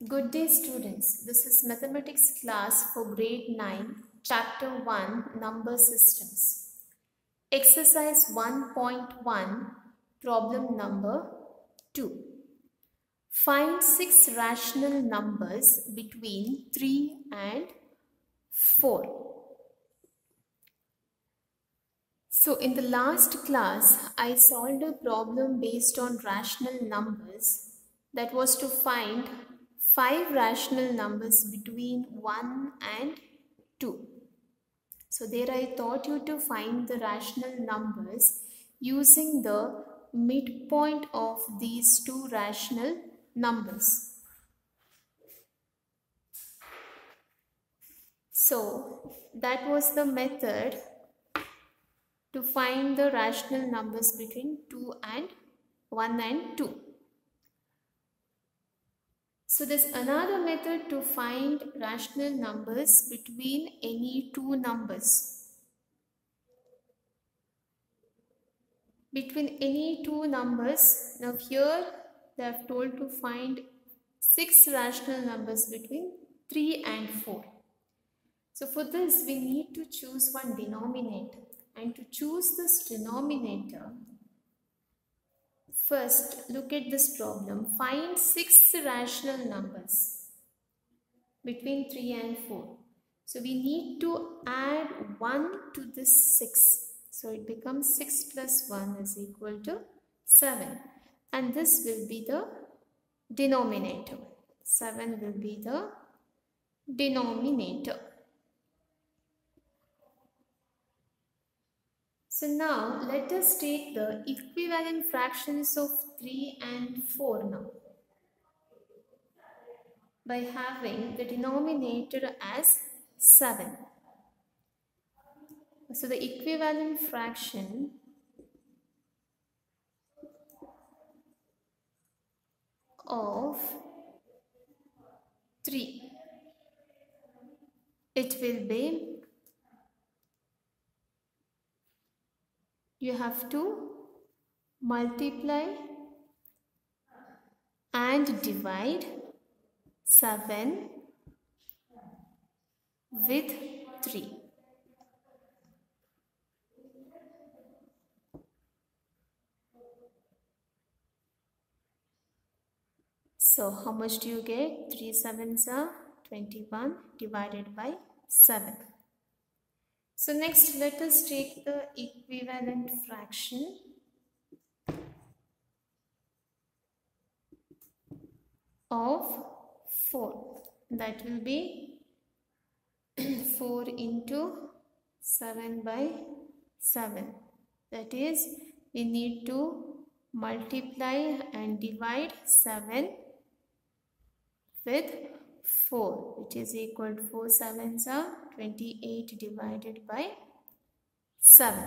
Good day students, this is mathematics class for grade 9, chapter 1, number systems. Exercise 1.1, problem number 2. Find 6 rational numbers between 3 and 4. So in the last class, I solved a problem based on rational numbers that was to find 5 rational numbers between 1 and 2. So there I taught you to find the rational numbers using the midpoint of these two rational numbers. So that was the method to find the rational numbers between 1 and 2. So there's another method to find rational numbers between any two numbers. Between any two numbers, now here they have told to find 6 rational numbers between 3 and 4. So for this we need to choose one denominator, and to choose this denominator, first look at this problem. Find 6 rational numbers between 3 and 4. So we need to add 1 to this 6. So it becomes 6 plus 1 is equal to 7. And this will be the denominator. 7 will be the denominator. So now let us take the equivalent fractions of 3 and 4 now, by having the denominator as 7. So the equivalent fraction of 3, it will be, you have to multiply and divide 7 with 3. So how much do you get? 3 sevens are 21 divided by 7. So next let us take the equivalent fraction of 4. That will be 4 into 7 by 7. That is, we need to multiply and divide 7 with 4, which is equal to 4 sevens are 28 divided by 7.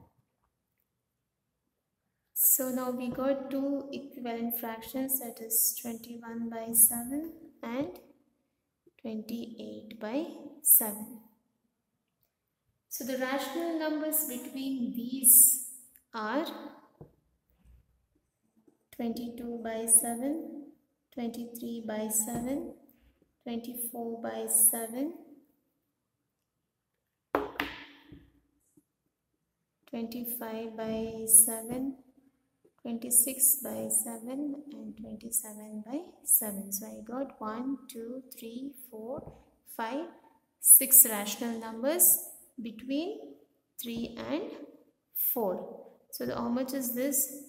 So now we got two equivalent fractions, that is 21 by 7 and 28 by 7. So the rational numbers between these are 22 by 7, 23 by 7, 24 by 7, 25 by 7, 26 by 7 and 27 by 7. So I got 1, 2, 3, 4, 5, 6 rational numbers between 3 and 4. So how much is this?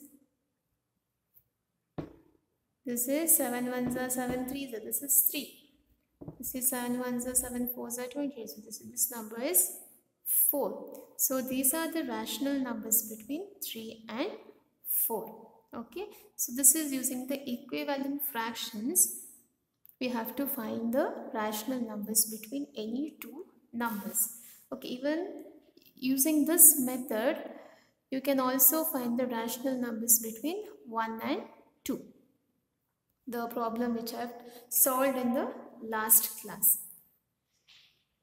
This is 7 ones are 7 threes are, this is 3. This is 7 ones are 7 fours are 28. So this number is 4. So these are the rational numbers between 3 and 4. Okay, so this is using the equivalent fractions. We have to find the rational numbers between any two numbers. Okay, even using this method, you can also find the rational numbers between 1 and 2. The problem which I have solved in the last class.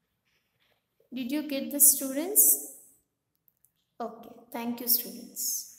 Did you get this, students? Okay, thank you, students.